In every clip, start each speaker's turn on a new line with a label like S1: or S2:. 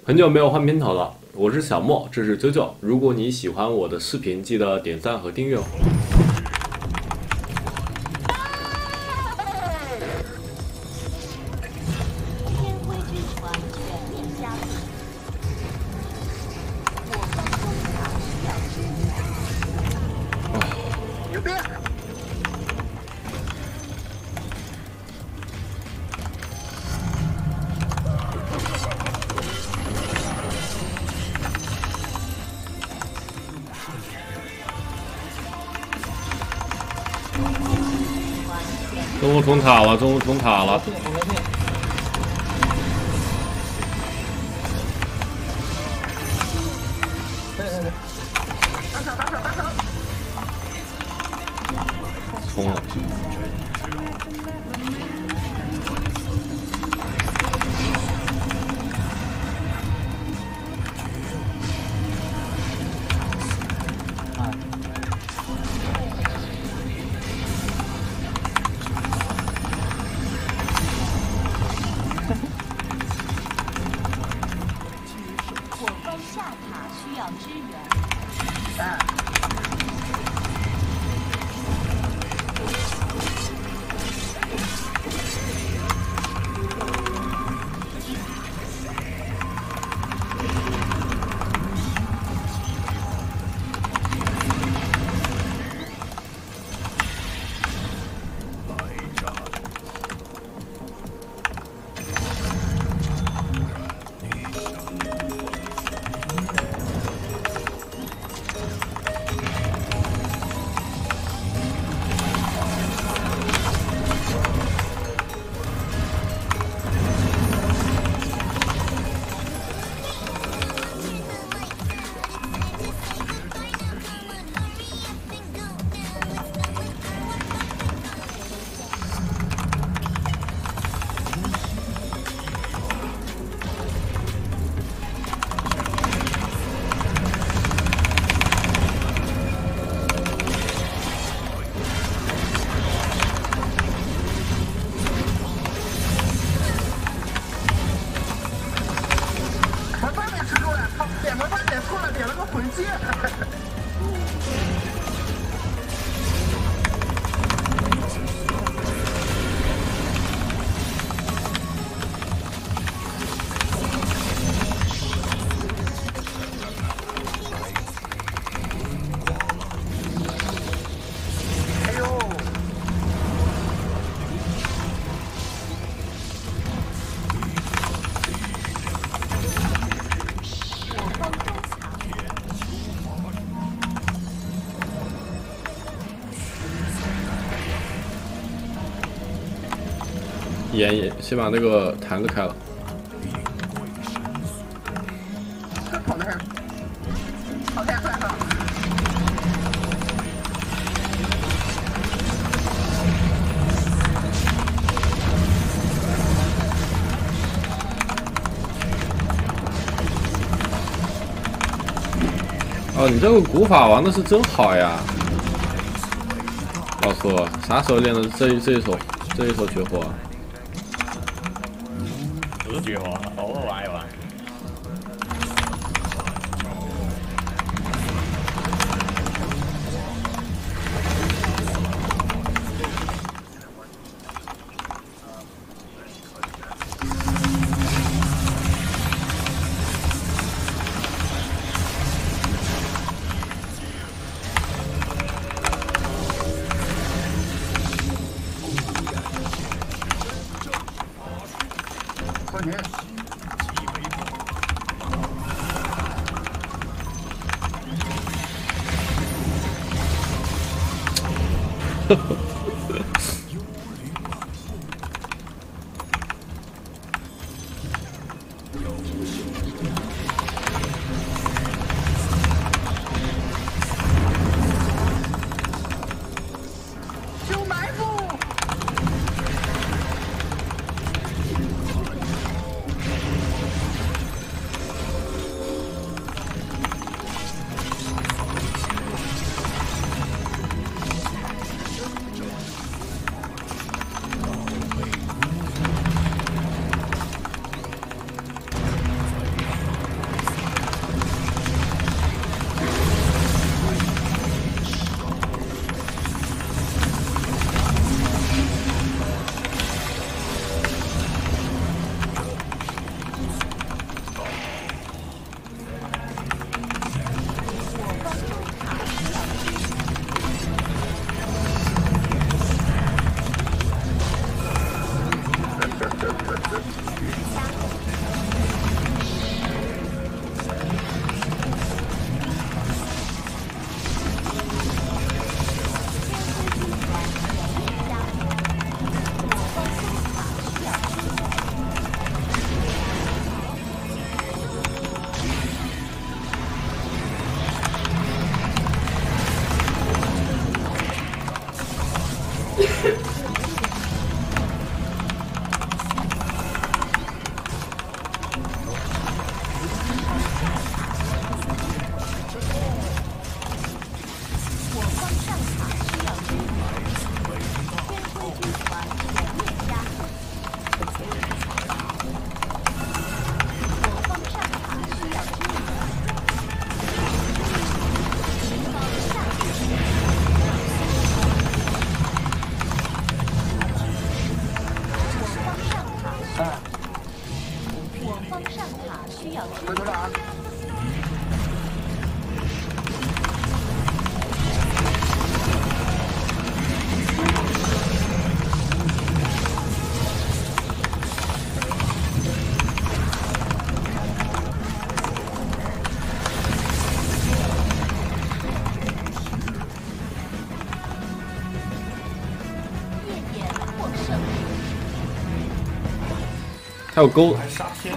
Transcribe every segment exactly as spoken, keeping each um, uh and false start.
S1: 很久没有换片头了，我是小莫，这是九九。如果你喜欢我的视频，记得点赞和订阅哦。
S2: 天辉之船全面加速，我方中塔需要支援。
S3: 牛逼！
S1: 中路冲塔了，中路冲塔了。冲了。
S2: 我方下塔需要支援。
S3: 我饭没吃住了，操！点个饭点错了，点了个魂戒。哎呦！
S2: 我方中塔
S1: 演演，先把那个坛子开了。
S3: 这跑的还跑太快了。
S1: 哦，你这个古法玩的是真好呀！老苏，啥时候练的这一这一手这一手绝活啊？
S4: 不是绝活，偶尔玩一玩。
S3: 过年。
S1: 呵呵。
S3: 有埋伏。
S2: 上塔需要支
S3: 回头打。
S2: 夜点获胜。
S1: 还有钩，
S4: 还杀天！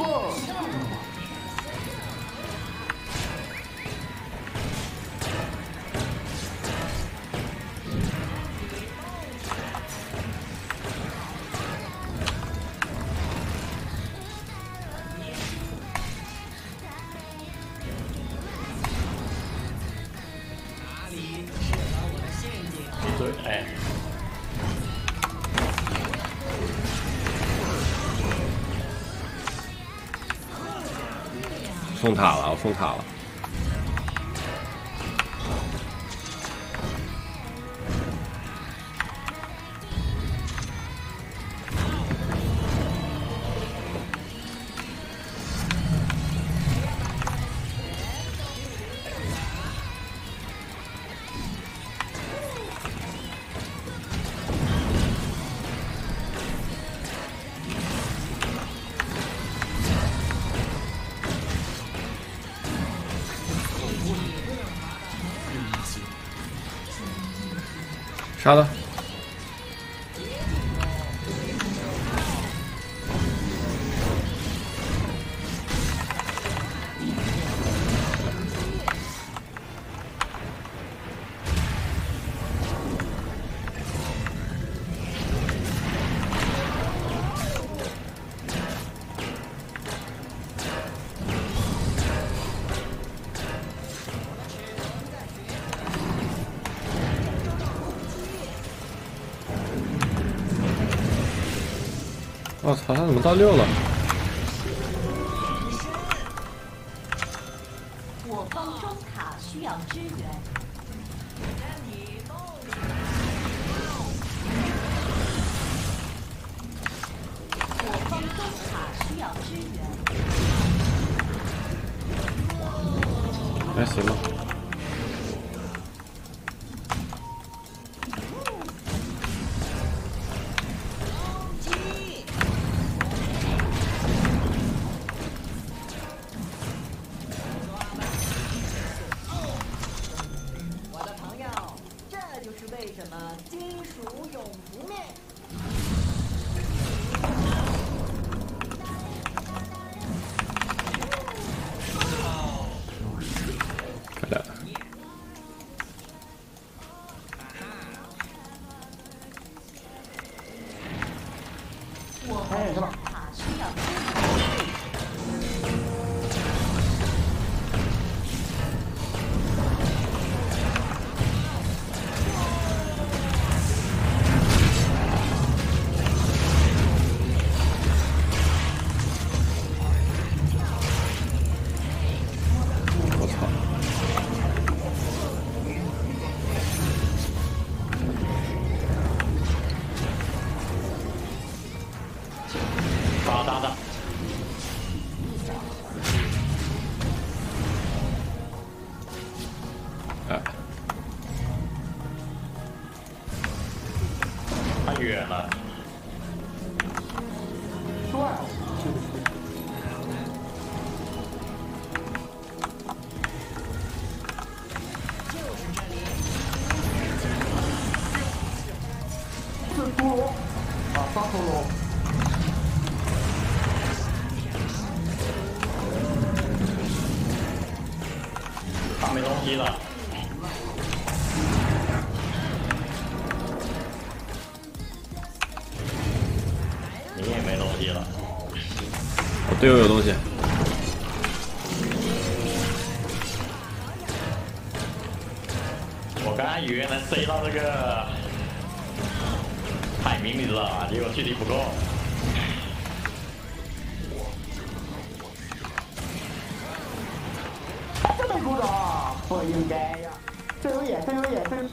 S4: 闭嘴！哎，
S1: 送塔了，我送塔了。杀了！我操，他怎么到六了？
S2: 我方中塔需要支援。我方中塔需要支援。
S1: 还行吧。
S5: 为什么金属永不灭？
S1: 快点！
S2: 我方中塔需要支援。
S4: 打打打！
S1: 哎，
S4: 太远了。
S3: 帅！是骷髅啊，杀骷髅！
S4: 他没东西了。你也没东西了。
S1: 我队友有东西。
S4: 我刚刚以为能塞到这个海明里了，结果距离不够。
S3: 这没鼓掌，不应该呀！这有野，这有野，这有。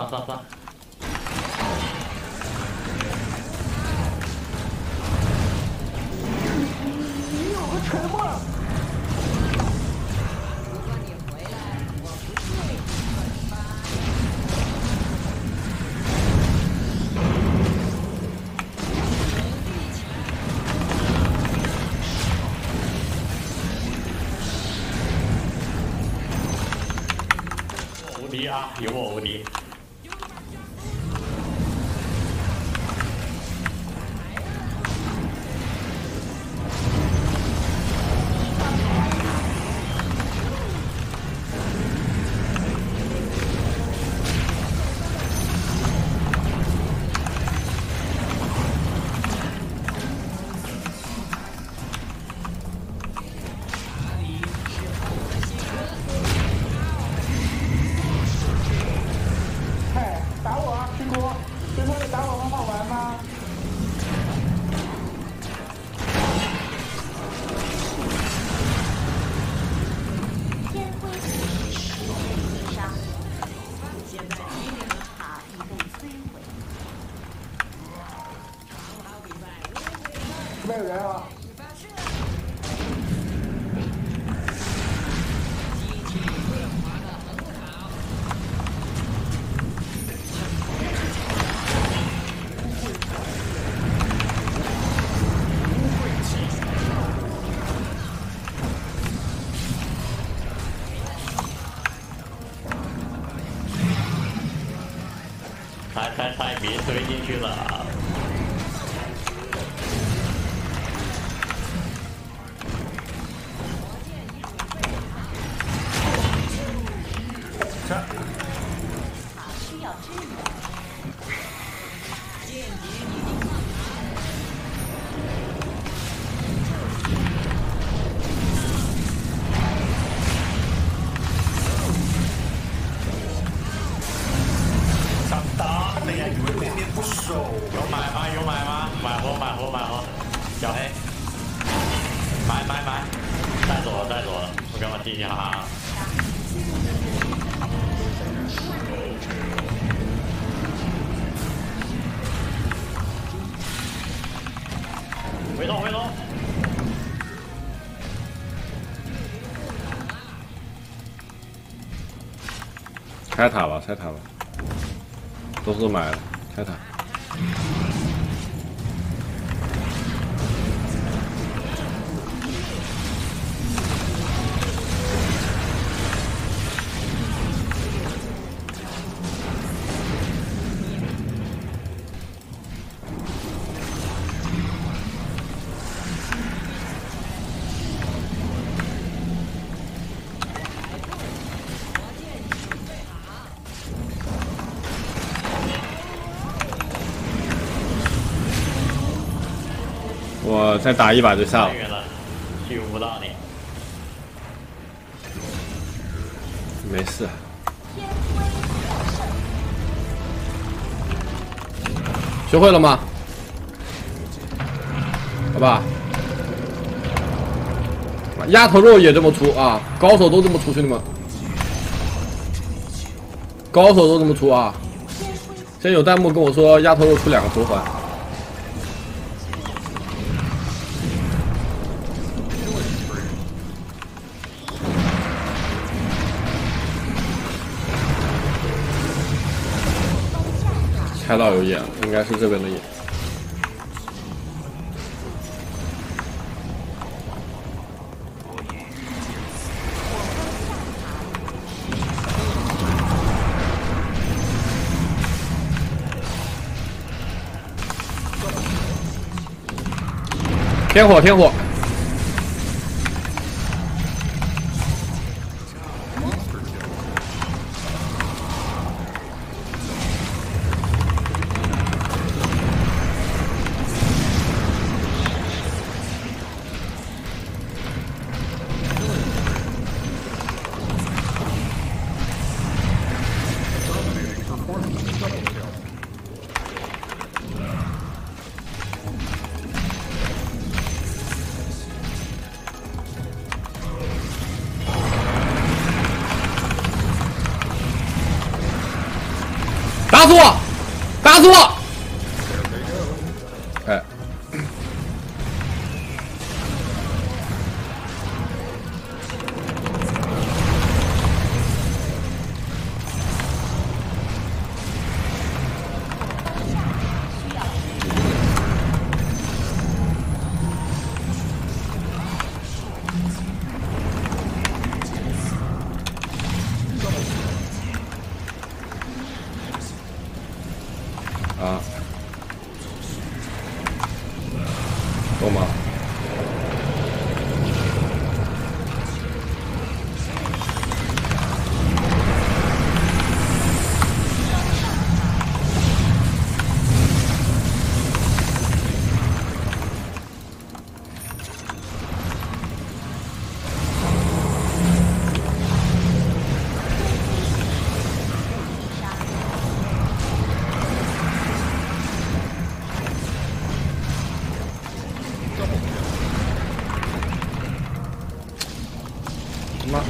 S4: 上上上！
S3: 你有个沉默。
S5: 如果你回来，我不睡你吧。
S4: 无敌啊！有我无敌！
S3: 嗨，打我啊，师叔！师叔，你打我很好玩吗？
S2: 天灰骑士被击伤，现在塔已被摧毁。
S3: 没有人啊。
S4: 猜猜猜，别推进去了。
S2: 塔需要支援。
S3: 长大了呀，以为面面不熟。
S4: 有买吗？有买吗？买货买货买货！小黑，买买买！带走了带走了，我干嘛嘻嘻哈哈？回头回头！
S1: 拆塔吧，拆塔吧，都是买了，拆塔。我再打一把就下了
S4: 太。远了，救不到你。
S1: 没事。
S2: 天灰获胜。
S1: 学会了吗？好吧。鸭头肉也这么出啊！高手都这么出，兄弟们。高手都这么出啊！现在有弹幕跟我说鸭头肉出两个头环。猜到有野，应该是这边的野。天火，天火。 死我！打死我！哎。 啊，够吗？妈！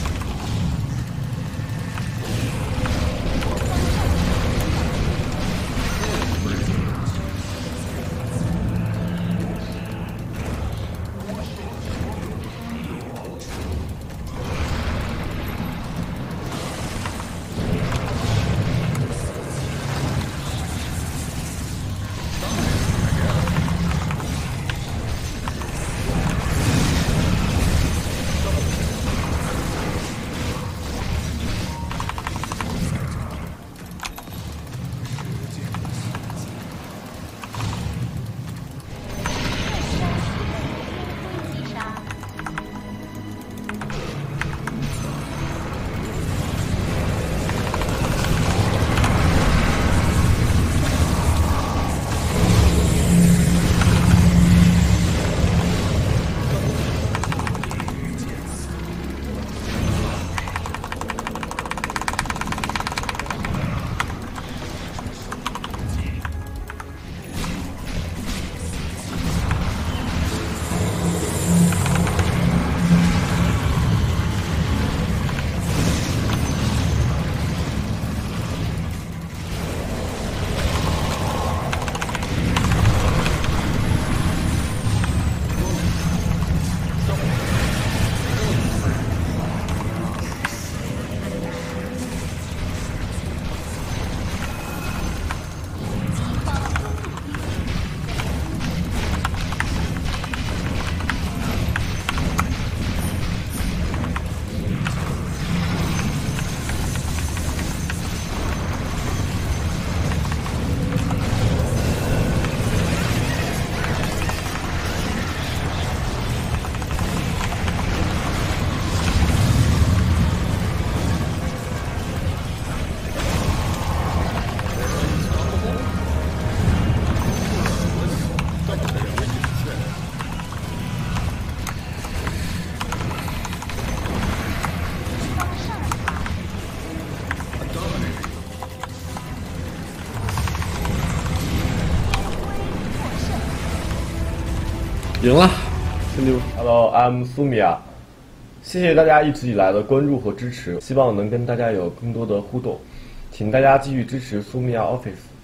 S1: 赢了，真牛 ！Hello, I'm Sumia。谢谢大家一直以来的关注和支持，希望能跟大家有更多的互动，请大家继续支持 Sumia Office。